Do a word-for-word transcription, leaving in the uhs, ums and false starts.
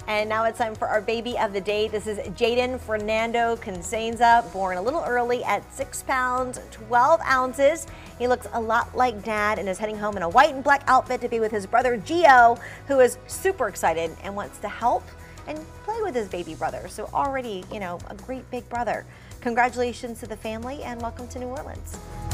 And now it's time for our baby of the day. This is Jaden Fernando Consenza, born a little early at six pounds, twelve ounces. He looks a lot like Dad and is heading home in a white and black outfit to be with his brother Gio, who is super excited and wants to help and play with his baby brother. So already, you know, a great big brother. Congratulations to the family and welcome to New Orleans.